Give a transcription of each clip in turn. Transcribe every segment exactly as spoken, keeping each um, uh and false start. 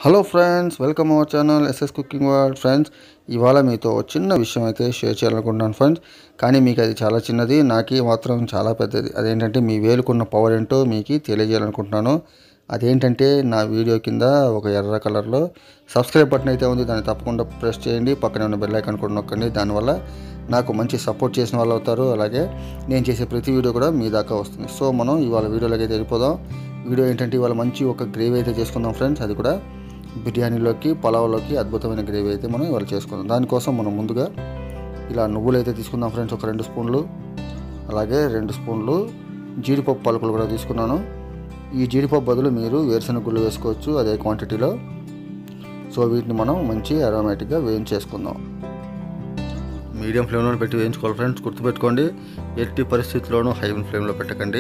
Hello friends, welcome our channel SS cooking world. Friends, ఇవాళ మీతో చిన్న విషయం అయితే షేర్ చేయాలనుకుంటున్నాను ఫ్రెండ్స్. కానీ మీకు అది చాలా చిన్నది, నాకు మాత్రం చాలా పెద్దది. అదేంటంటే మీ వేలుకున్న పవర్ ఏంటో మీకు తెలియజేయాలనుకుంటున్నాను. అదేంటంటే నా వీడియో కింద ఒక ఎర్ర కలర్లో సబ్స్క్రైబ్ బటన్ అయితే ఉంది, దాన్ని తప్పకుండా ప్రెస్ చేయండి. పక్కనే ఉన్న బెల్ ఐకాన్ కూడా నొక్కండి. దానివల్ల నాకు మంచి సపోర్ట్ చేసిన వాళ్ళు అవుతారు. అలాగే నేను చేసే ప్రతి వీడియో కూడా మీ దాకా వస్తుంది. సో మనం ఇవాళ వీడియోలోకి అయితే వెళ్ళిపోదాం. వీడియో ఏంటంటే ఇవాళ మంచి ఒక గ్రేవీ అయితే చేసుకుందాం ఫ్రెండ్స్. అది కూడా బిర్యానీలోకి, పలావ్లోకి అద్భుతమైన గ్రేవీ అయితే మనం ఇవాళ చేసుకుందాం. దానికోసం మనం ముందుగా ఇలా నువ్వులు అయితే తీసుకుందాం ఫ్రెండ్స్, ఒక రెండు స్పూన్లు. అలాగే రెండు స్పూన్లు జీడిపప్పు పలుకులు కూడా తీసుకున్నాను. ఈ జీడిపప్పు బదులు మీరు వేరుశనగ గుళ్ళు వేసుకోవచ్చు అదే క్వాంటిటీలో. సో వీటిని మనం మంచి అరోమాటిక్గా వేయించేసుకుందాం. మీడియం ఫ్లేమ్లో పెట్టి వేయించుకోవాలి ఫ్రెండ్స్. గుర్తుపెట్టుకోండి, ఎట్టి పరిస్థితుల్లోనూ హై ఫ్లేమ్లో పెట్టకండి.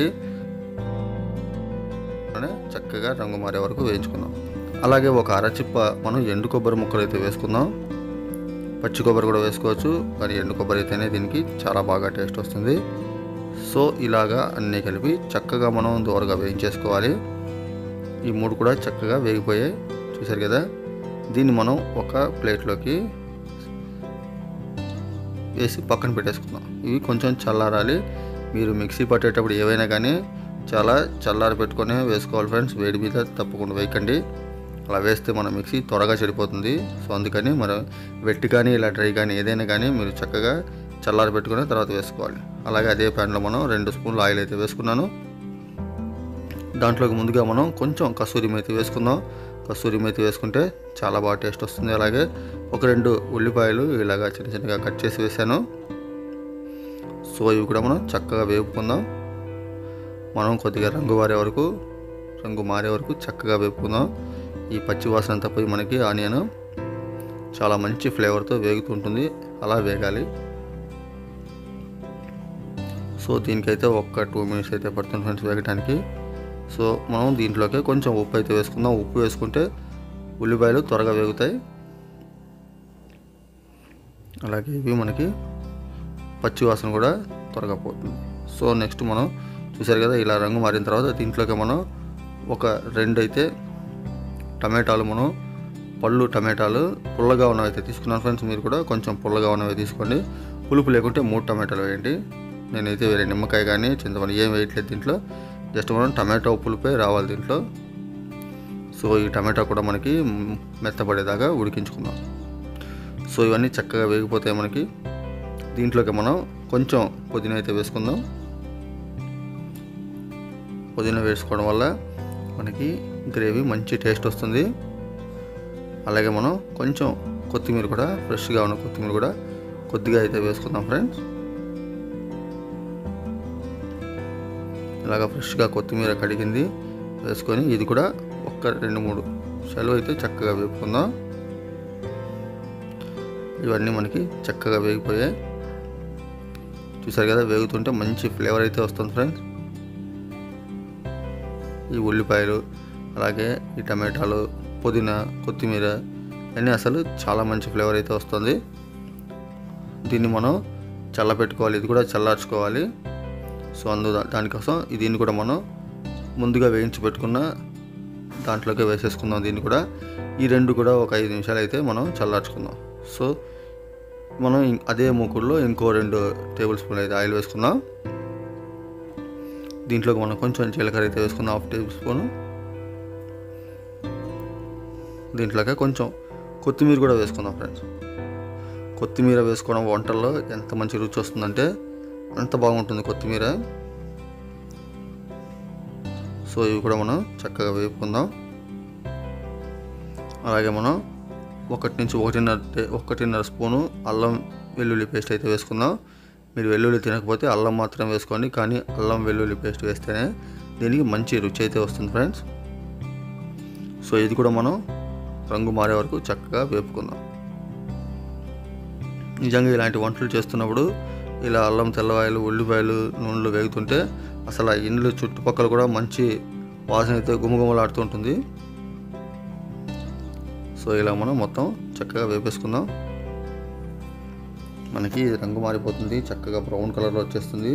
చక్కగా రంగు మారే వరకు వేయించుకుందాం. అలాగే ఒక అరచిప్ప మనం ఎండు కొబ్బరి ముక్కలు అయితే వేసుకుందాం. పచ్చి కొబ్బరి కూడా వేసుకోవచ్చు, కానీ ఎండు కొబ్బరి అయితేనే దీనికి చాలా బాగా టేస్ట్ వస్తుంది. సో ఇలాగా అన్నీ కలిపి చక్కగా మనం దూరగా వేయించేసుకోవాలి. ఈ మూడు కూడా చక్కగా వేగిపోయాయి, చూసారు కదా. దీన్ని మనం ఒక ప్లేట్లోకి వేసి పక్కన పెట్టేసుకుందాం. ఇవి కొంచెం చల్లారాలి. మీరు మిక్సీ పట్టేటప్పుడు ఏవైనా కానీ చాలా చల్లారి పెట్టుకొని వేసుకోవాలి ఫ్రెండ్స్. వేడి మీద తప్పకుండా వేయకండి, అలా వేస్తే మన మిక్సీ త్వరగా చెడిపోతుంది. సో అందుకని మనం వెట్టి కానీ ఇలా డ్రై కానీ ఏదైనా కానీ మీరు చక్కగా చల్లారి పెట్టుకుని తర్వాత వేసుకోవాలి. అలాగే అదే ప్యాన్లో మనం రెండు స్పూన్లు ఆయిల్ అయితే వేసుకున్నాను. దాంట్లోకి ముందుగా మనం కొంచెం కసూరి మేతి వేసుకుందాం. కసూరి మేతి వేసుకుంటే చాలా బాగా టేస్ట్ వస్తుంది. అలాగే ఒక రెండు ఉల్లిపాయలు ఇలాగా చిన్న చిన్నగా కట్ చేసి వేసాను. సో ఇవి కూడా మనం చక్కగా వేపుకుందాం. మనం కొద్దిగా రంగు మారే వరకు రంగు మారే వరకు చక్కగా వేపుకుందాం. ఈ పచ్చి వాసన అంతా పోయి మనకి ఆనియన్ చాలా మంచి ఫ్లేవర్తో వేగుతుంటుంది, అలా వేగాలి. సో దీనికైతే ఒక్క టూ మినిట్స్ అయితే పడుతుంది ఫ్రెండ్స్ వేగటానికి. సో మనం దీంట్లోకి కొంచెం ఉప్పు అయితే వేసుకుందాం. ఉప్పు వేసుకుంటే ఉల్లిపాయలు త్వరగా వేగుతాయి. అలాగే ఇవి మనకి పచ్చి వాసన కూడా త్వరగా పోతుంది. సో నెక్స్ట్ మనం చూసారు కదా, ఇలా రంగు మారిన తర్వాత దీంట్లోకి మనం ఒక రెండు అయితే టమాటాలు, మనం పళ్ళు టమాటాలు పుల్లగా ఉన్నవి అయితే తీసుకున్నాను ఫ్రెండ్స్. మీరు కూడా కొంచెం పుల్లగా ఉన్నవి తీసుకోండి. పులుపు లేకుంటే మూడు టమాటాలు వేయండి. నేనైతే వేరే నిమ్మకాయ కానీ చింతపండు ఏం వేయట్లేదు దీంట్లో. జస్ట్ మనం టమాటో పులుపే రావాలి దీంట్లో. సో ఈ టమాటా కూడా మనకి మెత్తపడేదాకా ఉడికించుకుందాం. సో ఇవన్నీ చక్కగా వేగిపోతాయి మనకి. దీంట్లోకి మనం కొంచెం పుదీనా అయితే వేసుకుందాం. పుదీనా వేసుకోవడం వల్ల మనకి గ్రేవీ మంచి టేస్ట్ వస్తుంది. అలాగే మనం కొంచెం కొత్తిమీర కూడా, ఫ్రెష్గా ఉన్న కొత్తిమీర కూడా కొద్దిగా అయితే వేసుకుందాం ఫ్రెండ్స్. ఇలాగ ఫ్రెష్గా కొత్తిమీర కడిగింది వేసుకొని ఇది కూడా ఒక్క రెండు మూడు సెలవు అయితే చక్కగా వేపుకుందాం. ఇవన్నీ మనకి చక్కగా వేగిపోయాయి, చూసారు కదా. వేగుతుంటే మంచి ఫ్లేవర్ అయితే వస్తుంది ఫ్రెండ్స్. ఈ ఉల్లిపాయలు, అలాగే ఈ టమాటాలు, పుదీనా, కొత్తిమీర అన్నీ అసలు చాలా మంచి ఫ్లేవర్ అయితే వస్తుంది. దీన్ని మనం చల్లబెట్టుకోవాలి, ఇది కూడా చల్లార్చుకోవాలి. సో అందు దానికోసం దీన్ని కూడా మనం ముందుగా వేయించి పెట్టుకున్న దాంట్లోకి వేసేసుకుందాం. దీన్ని కూడా ఈ రెండు కూడా ఒక ఐదు నిమిషాలు అయితే మనం చల్లార్చుకుందాం. సో మనం అదే మూకుడులో ఇంకో రెండు టేబుల్ స్పూన్లు అయితే ఆయిల్ వేసుకుందాం. దీంట్లోకి మనం కొంచెం జీలకర్ర అయితే వేసుకుందాం, హాఫ్ టేబుల్ స్పూను. దీంట్లోకి కొంచెం కొత్తిమీర కూడా వేసుకుందాం ఫ్రెండ్స్. కొత్తిమీర వేసుకోవడం వంటల్లో ఎంత మంచి రుచి వస్తుందంటే అంత బాగుంటుంది కొత్తిమీర. సో ఇవి కూడా మనం చక్కగా వేపుకుందాం. అలాగే మనం ఒకటి నుంచి ఒకటిన్నర ఒకటిన్నర స్పూను అల్లం వెల్లుల్లి పేస్ట్ అయితే వేసుకుందాం. మీరు వెల్లుల్లి తినకపోతే అల్లం మాత్రం వేసుకోండి, కానీ అల్లం వెల్లుల్లి పేస్ట్ వేస్తేనే దీనికి మంచి రుచి అయితే వస్తుంది ఫ్రెండ్స్. సో ఇది కూడా మనం రంగు మారే వరకు చక్కగా వేపుకుందాం. నిజంగా ఇలాంటి వంటలు చేస్తున్నప్పుడు ఇలా అల్లం, తెల్లవాయలు, ఉల్లిపాయలు నూనెలో వేగుతుంటే అసలు ఆ ఇండ్లు చుట్టుపక్కల కూడా మంచి వాసన అయితే గుమగుమలాడుతుంటుంది. సో ఇలా మనం మొత్తం చక్కగా వేపేసుకుందాం. మనకి రంగు మారిపోతుంది, చక్కగా బ్రౌన్ కలర్లో వచ్చేస్తుంది.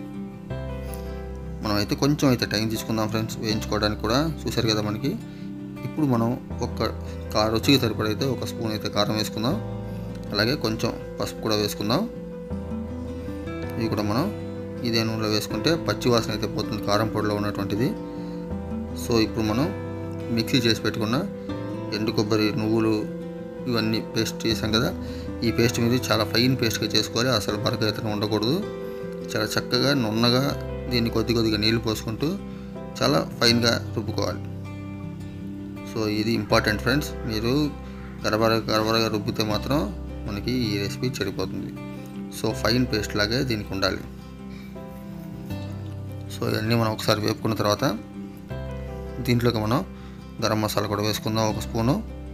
మనం అయితే కొంచెం అయితే టైం తీసుకుందాం ఫ్రెండ్స్ వేయించుకోవడానికి కూడా. చూసారు కదా, మనకి ఇప్పుడు మనం ఒక కా రుచికి సరిపడైతే ఒక స్పూన్ అయితే కారం వేసుకుందాం. అలాగే కొంచెం పసుపు కూడా వేసుకుందాం. ఇవి కూడా మనం ఇదే నూనెలో వేసుకుంటే పచ్చి వాసన అయితే పోతుంది కారం పొడిలో ఉన్నటువంటిది. సో ఇప్పుడు మనం మిక్సీ చేసి పెట్టుకున్న ఎండు కొబ్బరి, నువ్వులు ఇవన్నీ పేస్ట్ చేసాం కదా, ఈ పేస్ట్ మీద చాలా ఫైన్ పేస్ట్గా చేసుకోవాలి. అసలు బరక అయితే ఉండకూడదు. చాలా చక్కగా నున్నగా దీన్ని కొద్ది కొద్దిగా నీళ్ళు పోసుకుంటూ చాలా ఫైన్గా రుబ్బుకోవాలి. సో ఇది ఇంపార్టెంట్ ఫ్రెండ్స్. మీరు గరబర గరబరగా రుబ్బితే మాత్రం మనకి ఈ రెసిపీ చెడిపోతుంది. సో ఫైన్ పేస్ట్ లాగే దీనికి ఉండాలి. సో ఇవన్నీ మనం ఒకసారి వేపుకున్న తర్వాత దీంట్లోకి మనం గరం మసాలా కూడా వేసుకుందాం ఒక స్పూను.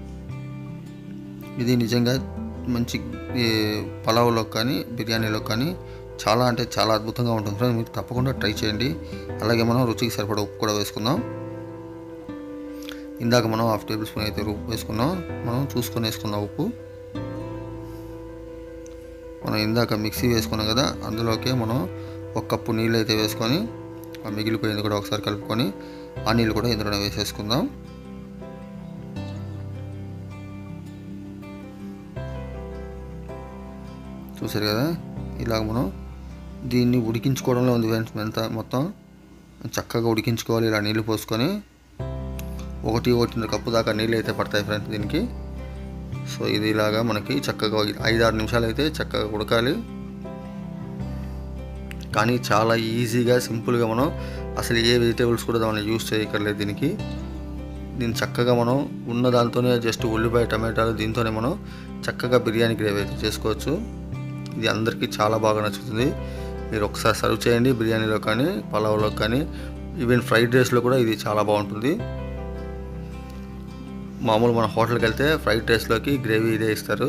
ఇది నిజంగా మంచి పలావ్లో కానీ బిర్యానీలో కానీ చాలా అంటే చాలా అద్భుతంగా ఉంటుంది ఫ్రెండ్స్. మీరు తప్పకుండా ట్రై చేయండి. అలాగే మనం రుచికి సరిపడా ఉప్పు కూడా వేసుకుందాం. ఇందాక మనం హాఫ్ టేబుల్ స్పూన్ అయితే ఉప్పు వేసుకున్నాం. మనం చూసుకొని వేసుకుందాం ఉప్పు. మనం ఇందాక మిక్సీ వేసుకున్నాం కదా, అందులోకే మనం ఒక కప్పు నీళ్ళు అయితే వేసుకొని ఆ మిగిలిపోయింది కూడా ఒకసారి కలుపుకొని ఆ నీళ్ళు కూడా ఇందులోనే వేసేసుకుందాం. చూసారు కదా, ఇలాగ మనం దీన్ని ఉడికించుకోవడంలో ఉంది ఫ్రెండ్స్. ఎంత మొత్తం చక్కగా ఉడికించుకోవాలి. ఇలా నీళ్ళు పోసుకొని ఒకటి ఒకటిన్నర కప్పు దాకా నీళ్ళు అయితే పడతాయి ఫ్రెండ్స్ దీనికి. సో ఇది ఇలాగా మనకి చక్కగా ఐదు ఆరు నిమిషాలు అయితే చక్కగా ఉడకాలి. కానీ చాలా ఈజీగా సింపుల్గా మనం అసలు ఏ వెజిటేబుల్స్ కూడా మనం యూస్ చేయక్కర్లేదు దీనికి. దీన్ని చక్కగా మనం ఉన్న దాంతోనే జస్ట్ ఉల్లిపాయ, టమాటాలు దీంతోనే మనం చక్కగా బిర్యానీ గ్రేవీ అయితే చేసుకోవచ్చు. ఇది అందరికీ చాలా బాగా నచ్చుతుంది. మీరు ఒకసారి సర్వ్ చేయండి బిర్యానీలో కానీ పలావ్లో కానీ, ఈవెన్ ఫ్రైడ్ రైస్లో కూడా ఇది చాలా బాగుంటుంది. మామూలు మన హోటల్కి వెళ్తే ఫ్రైడ్ రైస్లోకి గ్రేవీ ఇదే ఇస్తారు.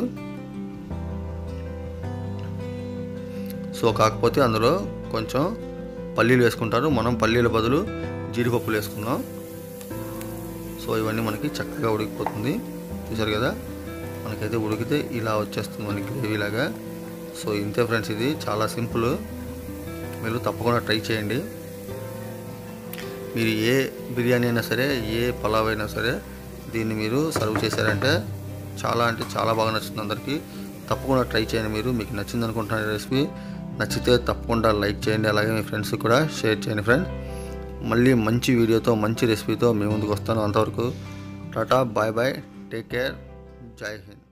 సో కాకపోతే అందులో కొంచెం పల్లీలు వేసుకుంటారు. మనం పల్లీల బదులు జీడిపప్పులు వేసుకుందాం. సో ఇవన్నీ మనకి చక్కగా ఉడికిపోతుంది. చూసారు కదా, మనకైతే ఉడికితే ఇలా వచ్చేస్తుంది మనకి గ్రేవీ లాగా. సో ఇంతే ఫ్రెండ్స్, ఇది చాలా సింపుల్. మీరు తప్పకుండా ట్రై చేయండి. మీరు ఏ బిర్యానీ అయినా సరే, ఏ పలావ్ అయినా సరే దీన్ని మీరు సర్వ్ చేశారంటే చాలా అంటే చాలా బాగా నచ్చుతుంది అందరికీ. తప్పకుండా ట్రై చేయండి మీరు. మీకు నచ్చింది అనుకుంటున్న రెసిపీ నచ్చితే తప్పకుండా లైక్ చేయండి. అలాగే మీ ఫ్రెండ్స్కి కూడా షేర్ చేయండి ఫ్రెండ్స్. మళ్ళీ మంచి వీడియోతో మంచి రెసిపీతో మీ ముందుకు వస్తాను. అంతవరకు tata, bye bye, take care, జై హింద్.